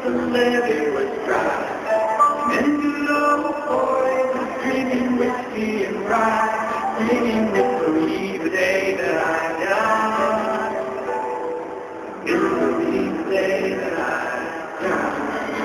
the levee was dry. And good old boy was drinking whiskey and rye, singing this will be the day that I die. It will be the day that I die.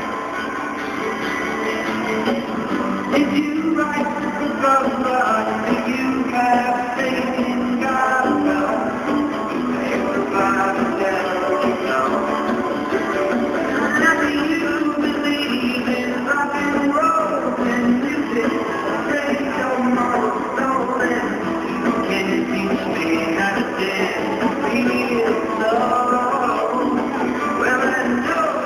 Did you write the book of love? Do you have faith in God? Well, everybody down now. Now do you believe in rock and roll and music? Radio, Mark, Nolan. Can you teach me how to dance? Feel love. Well, I know.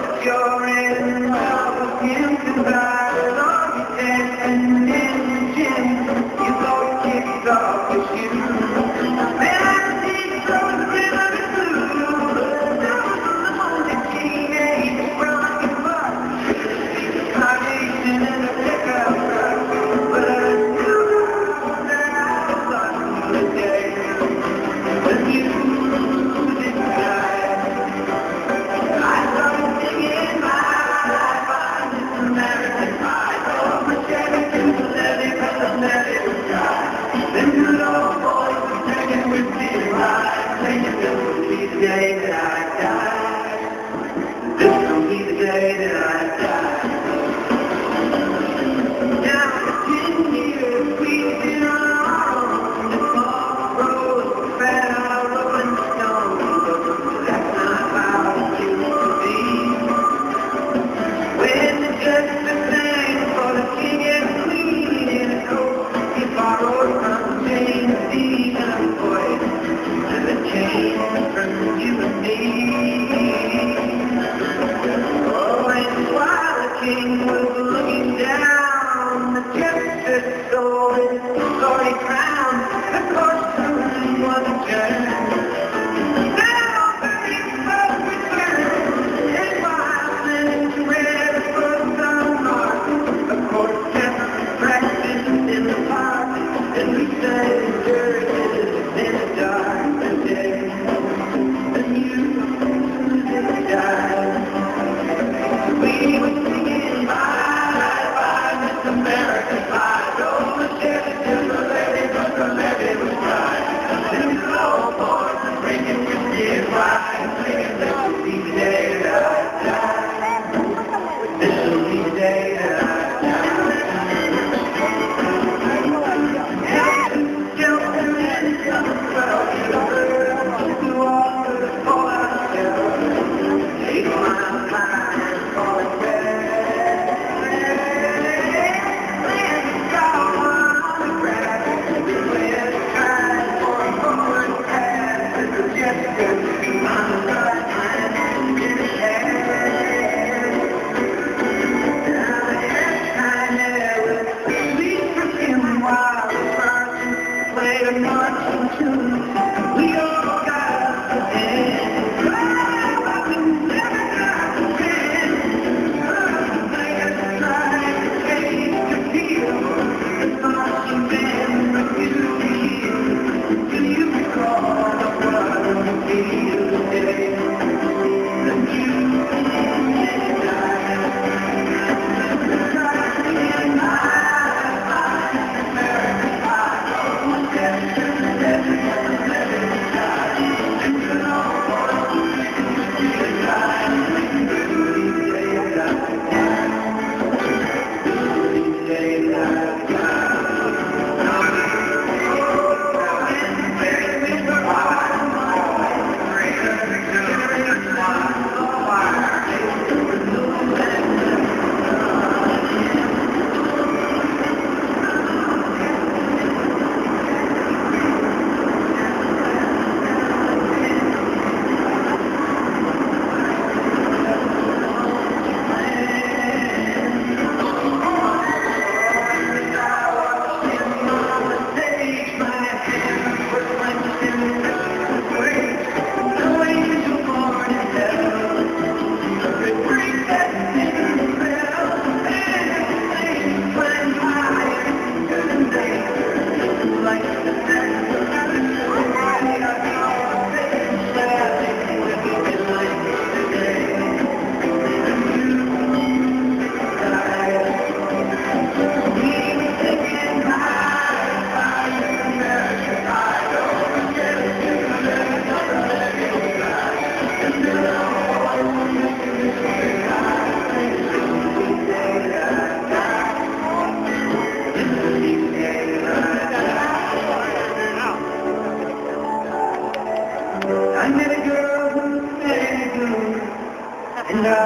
And I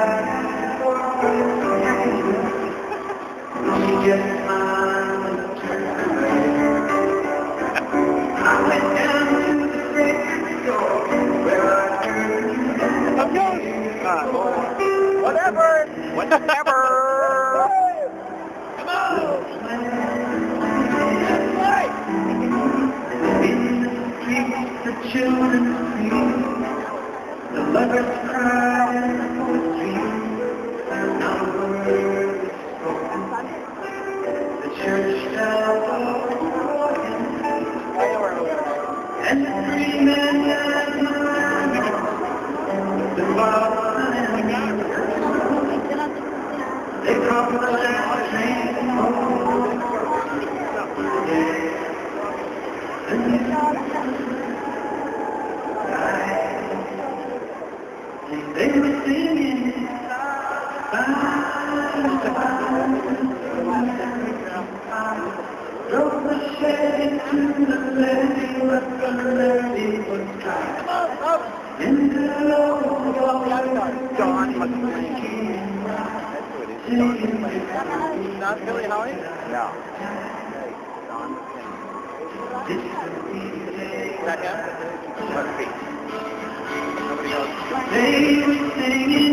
she just smiled and turned away. I went down to the sacred door where I heard Whatever! Whatever! Come on! In the streets the children sing, the lovers cry and the poetry, not a word is spoken. The church bells are broken, and the three men died mine. The father and the they come the last train home. And they were singing, drove the shed into the levee, but the levee was dry. In the low John Not Billy Holly? No. Is that him? Must be. Nobody else. They were singing.